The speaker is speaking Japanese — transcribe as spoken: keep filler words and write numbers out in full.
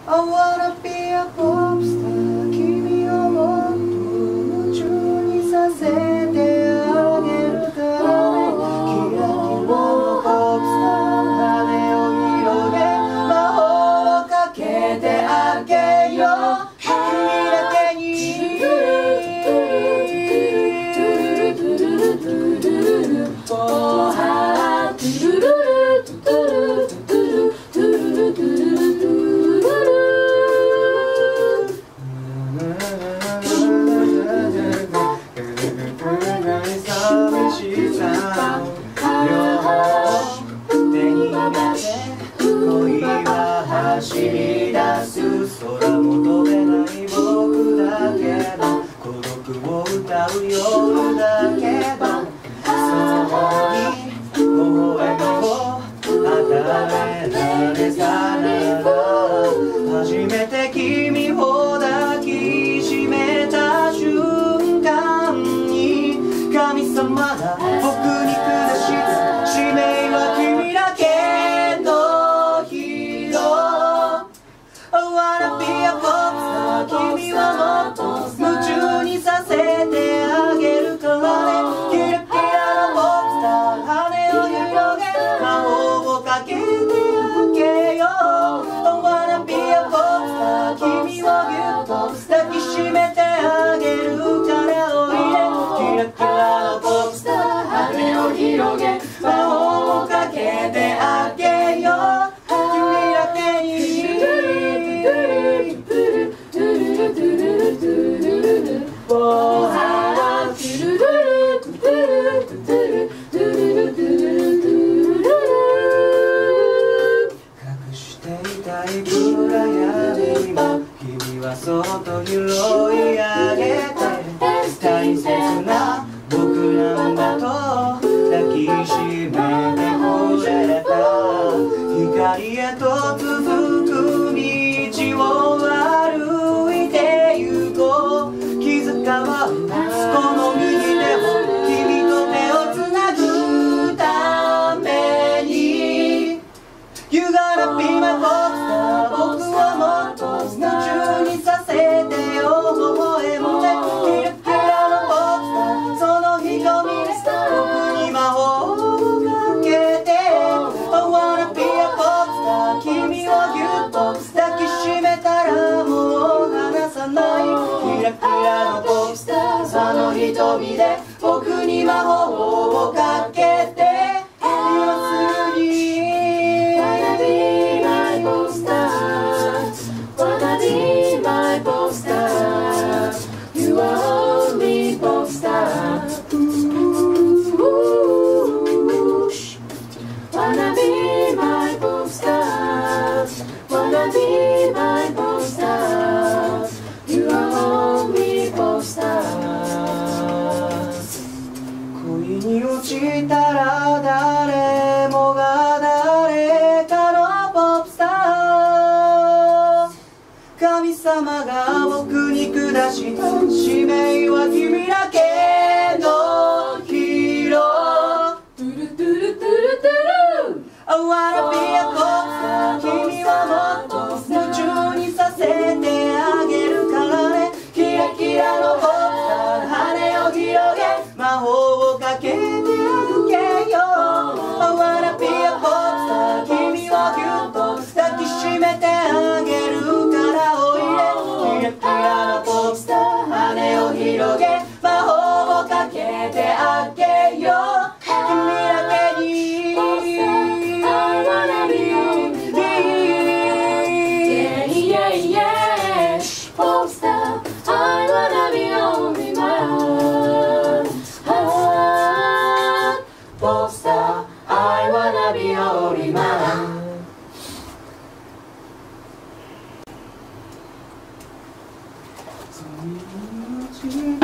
I wanna be a pop star 君をもっと夢中にさせてあげるからキラキラのポップスター羽を広げ魔法をかけてあげよう君だけにおはトゥルルルトゥルルトゥルトゥルルトゥルルトゥ寂しさ両方手に入れて恋は走り出す空求めない僕だけど孤独を歌う夜だけどそうに微笑みを与えられたなら初めて君を抱きしめた瞬間に神様が僕に下した使命は君だけのヒーロー I wanna be a pop star 君はもっと夢中にさせてあげるからねキラキラのポップスター羽を広げ魔法をかけてあげよう I wanna be a pop star 君をぎゅっと抱きしめてあげるからおいでキラキラのポップスター羽を広げ魔法をかけてあげよう君だけにおはトゥルルルトゥルルトゥルトゥルルトゥルルトゥルル隠していたい暗闇も君はそっと拾い上げて大切な僕なんだと抱きしめてくれた光へと続く道を歩いて行こう気づかわこの右手を君と手をつなぐために You gotta be my pop star 僕をもっと夢中にさせてよ微笑むねキラキラのポップスターその瞳で僕に魔法をかけて I wanna be a pop star 君をぎゅっと抱きしめたらもう離さないキラキラのポップスターその瞳で僕に魔法をかけて要するに Wanna be my pop star Wanna be my pop star You are only pop star Wanna be my pop star Wanna be my pop star You are only pop star 恋に落ちたら誰もが誰かのポップスター神様が僕に下した使命は君だけのヒーロートゥルトゥルトゥルトゥル I wanna be a pop star 君はもっと夢中にさせてあげるからねキラキラのポップスター羽を広げ魔法をかけてあげよう I wanna be a pop star 君をぎゅっと抱きしめてあげるからおいでキラキラのポップスター羽を広げ魔法をかけてあげよう君だけに I wanna be Yeah, yeah, yeah Pop star I wanna be only mine ah, Pop star I wanna be only mine So